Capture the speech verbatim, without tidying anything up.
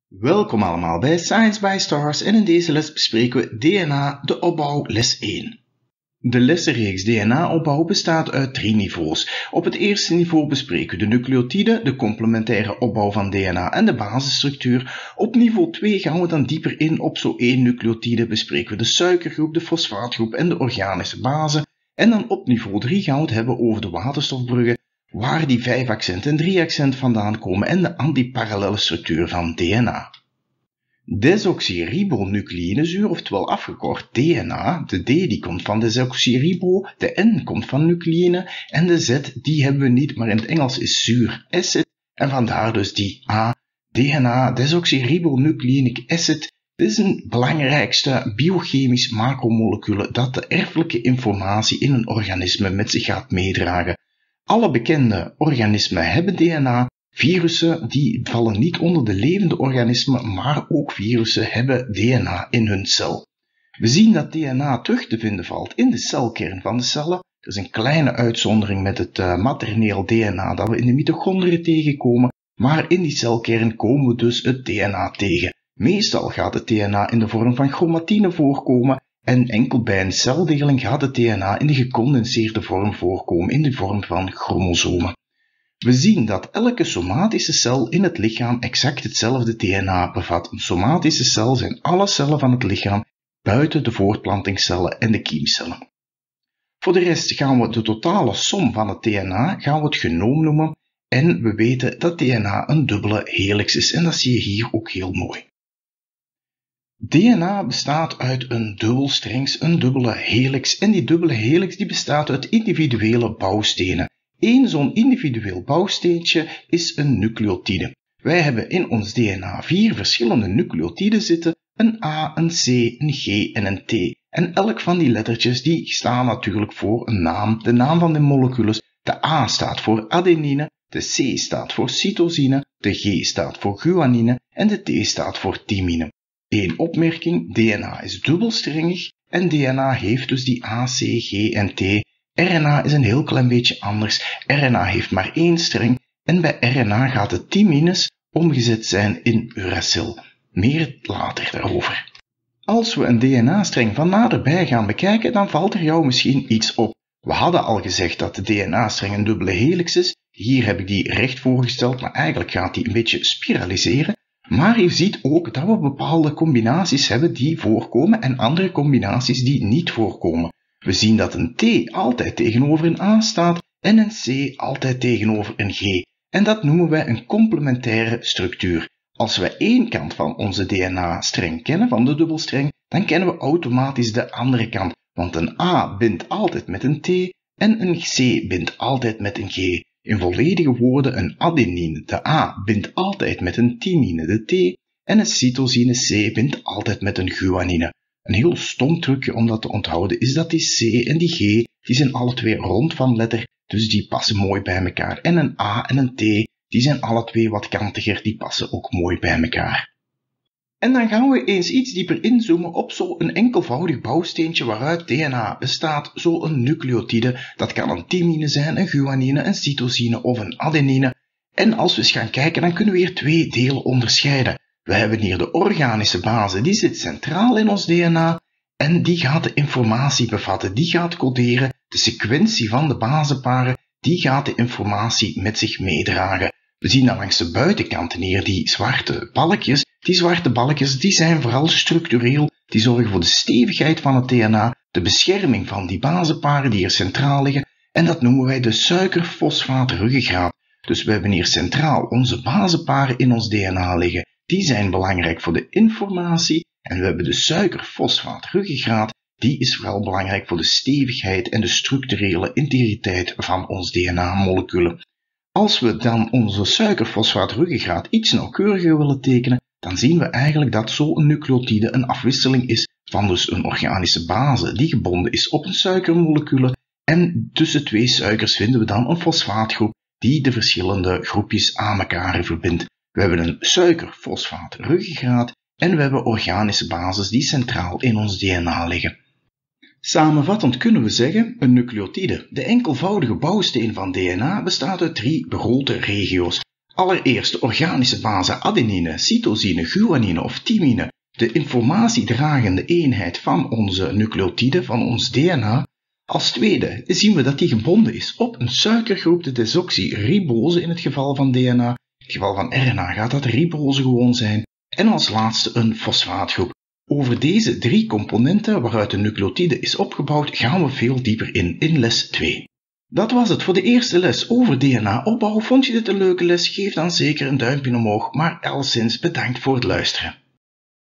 Welkom allemaal bij Science by Stars en in deze les bespreken we D N A, de opbouw, les één. De lessenreeks D N A-opbouw bestaat uit drie niveaus. Op het eerste niveau bespreken we de nucleotiden, de complementaire opbouw van D N A en de basisstructuur. Op niveau twee gaan we dan dieper in op zo'n één nucleotide, bespreken we de suikergroep, de fosfaatgroep en de organische base. En dan op niveau drie gaan we het hebben over de waterstofbruggen, waar die vijf accent en drie accent vandaan komen en de antiparallelle structuur van D N A. Desoxyribonucleïnezuur, oftewel afgekort D N A, de D die komt van desoxyribo, de N komt van nucleïne en de Z die hebben we niet, maar in het Engels is zuur, acid, en vandaar dus die A, D N A, desoxyribonucleic acid. Dit is een belangrijkste biochemisch macromolecuul dat de erfelijke informatie in een organisme met zich gaat meedragen. Alle bekende organismen hebben D N A. Virussen die vallen niet onder de levende organismen, maar ook virussen hebben D N A in hun cel. We zien dat D N A terug te vinden valt in de celkern van de cellen. Er is een kleine uitzondering met het uh, materneel D N A dat we in de mitochondriën tegenkomen, maar in die celkern komen we dus het D N A tegen. Meestal gaat het D N A in de vorm van chromatine voorkomen en enkel bij een celdeling gaat het D N A in de gecondenseerde vorm voorkomen, in de vorm van chromosomen. We zien dat elke somatische cel in het lichaam exact hetzelfde D N A bevat. Een somatische cel zijn alle cellen van het lichaam buiten de voortplantingscellen en de kiemcellen. Voor de rest gaan we de totale som van het D N A gaan we het genoom noemen en we weten dat D N A een dubbele helix is en dat zie je hier ook heel mooi. D N A bestaat uit een dubbelstrengs, een dubbele helix en die dubbele helix die bestaat uit individuele bouwstenen. Eén zo'n individueel bouwsteentje is een nucleotide. Wij hebben in ons D N A vier verschillende nucleotiden zitten, een A, een C, een G en een T. En elk van die lettertjes die staan natuurlijk voor een naam, de naam van de moleculen. De A staat voor adenine, de C staat voor cytosine, de G staat voor guanine en de T staat voor thymine. Eén opmerking, D N A is dubbelstrengig en D N A heeft dus die A, C, G en T. R N A is een heel klein beetje anders. R N A heeft maar één streng en bij R N A gaat de thymines omgezet zijn in uracil. Meer later daarover. Als we een D N A-streng van naderbij gaan bekijken, dan valt er jou misschien iets op. We hadden al gezegd dat de D N A-streng een dubbele helix is. Hier heb ik die recht voorgesteld, maar eigenlijk gaat die een beetje spiraliseren. Maar je ziet ook dat we bepaalde combinaties hebben die voorkomen en andere combinaties die niet voorkomen. We zien dat een T altijd tegenover een A staat en een C altijd tegenover een G. En dat noemen wij een complementaire structuur. Als we één kant van onze D N A-streng kennen, van de dubbelstreng, dan kennen we automatisch de andere kant. Want een A bindt altijd met een T en een C bindt altijd met een G. In volledige woorden, een adenine, de A, bindt altijd met een thymine, de T, en een cytosine C bindt altijd met een guanine. Een heel stom trucje om dat te onthouden is dat die C en die G, die zijn alle twee rond van letter, dus die passen mooi bij elkaar. En een A en een T, die zijn alle twee wat kantiger, die passen ook mooi bij elkaar. En dan gaan we eens iets dieper inzoomen op zo'n enkelvoudig bouwsteentje waaruit D N A bestaat, zo'n nucleotide. Dat kan een thymine zijn, een guanine, een cytosine of een adenine. En als we eens gaan kijken, dan kunnen we hier twee delen onderscheiden. We hebben hier de organische base, die zit centraal in ons D N A en die gaat de informatie bevatten, die gaat coderen. De sequentie van de baseparen, die gaat de informatie met zich meedragen. We zien dan langs de buitenkanten hier die zwarte balkjes. Die zwarte balkjes die zijn vooral structureel, die zorgen voor de stevigheid van het D N A, de bescherming van die baseparen die er centraal liggen en dat noemen wij de suiker-fosfaat-ruggengraat. Dus we hebben hier centraal onze baseparen in ons D N A liggen. Die zijn belangrijk voor de informatie en we hebben de suiker-fosfaat-ruggengraat, die is vooral belangrijk voor de stevigheid en de structurele integriteit van ons D N A-moleculen. Als we dan onze suiker-fosfaat-ruggengraat iets nauwkeuriger willen tekenen, dan zien we eigenlijk dat zo'n nucleotide een afwisseling is van dus een organische base die gebonden is op een suikermolecuul en tussen twee suikers vinden we dan een fosfaatgroep die de verschillende groepjes aan elkaar verbindt. We hebben een suiker-fosfaat-ruggengraat en we hebben organische bases die centraal in ons D N A liggen. Samenvattend kunnen we zeggen, een nucleotide, de enkelvoudige bouwsteen van D N A, bestaat uit drie grote regio's. Allereerst de organische base adenine, cytosine, guanine of thymine, de informatiedragende eenheid van onze nucleotide, van ons D N A. Als tweede zien we dat die gebonden is op een suikergroep, de desoxyribose in het geval van D N A. In het geval van R N A gaat dat ribose gewoon zijn. En als laatste een fosfaatgroep. Over deze drie componenten waaruit de nucleotide is opgebouwd gaan we veel dieper in in les twee. Dat was het voor de eerste les over D N A-opbouw. Vond je dit een leuke les? Geef dan zeker een duimpje omhoog, maar alleszins bedankt voor het luisteren.